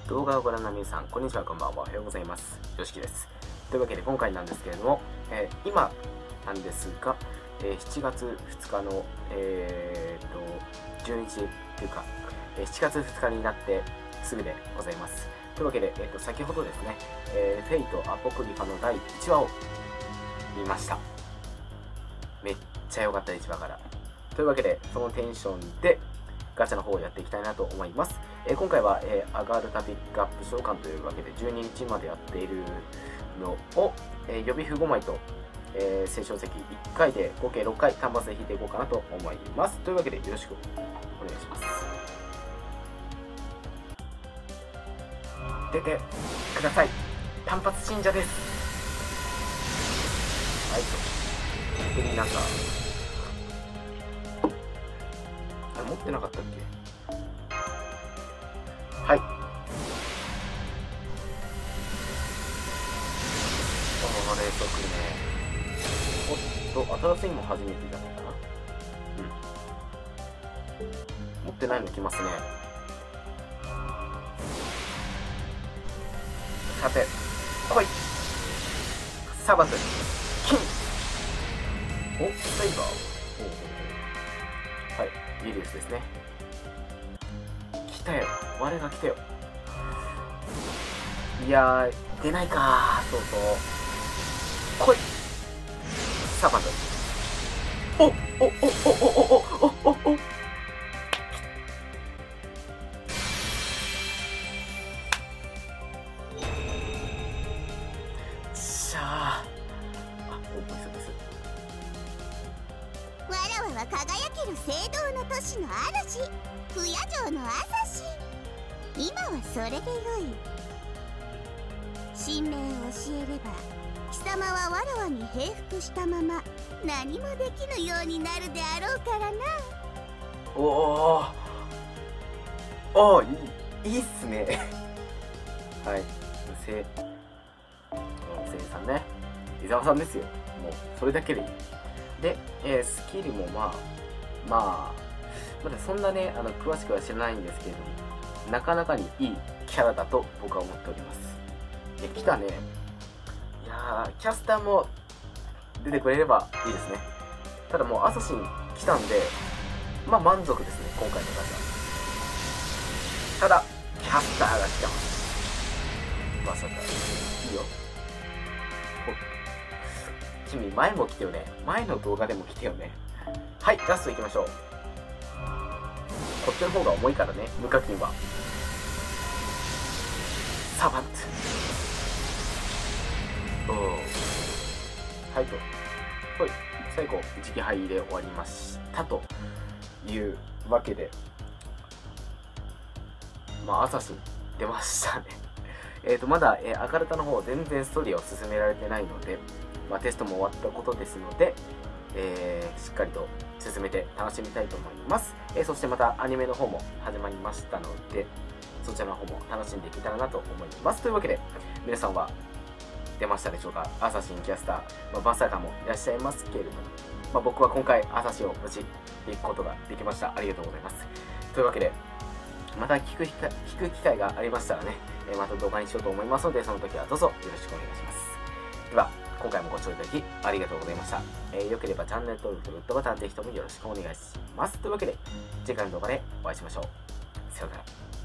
動画をご覧の皆さん、こんにちは、こんばんは、おはようございます。よしきです。というわけで今回なんですけれども、今なんですが、7月2日の、12時というか、7月2日になってすぐでございます。というわけで、先ほどですね、フェイト・アポクリファの第1話を見ました。めっちゃ良かった1話から。というわけで、そのテンションでガチャの方をやっていきたいなと思います。今回は、アガルタピックアップ召喚というわけで12日までやっているのを、予備符5枚と、聖書石1回で合計6回単発で引いていこうかなと思います。というわけでよろしくお願いします。出てください。単発信者です。はいと。逆になんかあれ持ってなかったっけ。はい。あれとくね。おっと、新しいも初めてだったかな。うん。持ってないの来ますね。さて、来い。サバトル、金。お、サイバー。はい、リリウスですね。来たよ。我が来たよ。いやー、出ないかー。そうそう。来い。サバトル。おおおおおおおおおお。しゃあ。あ、オープンです。 わらわは輝ける聖堂の都市の主、不夜城の朝日。今はそれでよい。神明を教えれば貴様はわらわに平服したまま何もできぬようになるであろうからな。 おお、いいっすね。はい、聖さんね、伊沢さんですよ。もうそれだけでいい。で、スキルもまだそんなね詳しくは知らないんですけれども、なかなかにいいキャラだと僕は思っております。来たね。いやー、キャスターも出てくれればいいですね。ただもうアサシン来たんで、まあ満足ですね、今回のガチャ。ただキャスターが来てます。まさかいいよ。君前も来てよね。前の動画でも来てよね。はい、ラストいきましょう。こっちの方が重いからね、無課金は。サバント。おー、はいと。はい、最後一撃敗で終わりましたというわけで、まあアサシン出ましたね。まだ、アカルタの方全然ストーリーを進められてないので、まあ、テストも終わったことですので、しっかりと進めて楽しみたいと思います。そしてまたアニメの方も始まりましたので、そちらの方も楽しんでいけたらなと思います。というわけで皆さんは出ましたでしょうか。アサシンキャスター、バッサーカーもいらっしゃいますけれども、僕は今回アサシを無事行くことができました。ありがとうございます。というわけでまた聞く機会がありましたらね、また動画にしようと思いますので、その時はどうぞよろしくお願いします。では今回もご視聴いただきありがとうございました。よければチャンネル登録とグッドボタンぜひともよろしくお願いします。というわけで次回の動画でお会いしましょう。さようなら。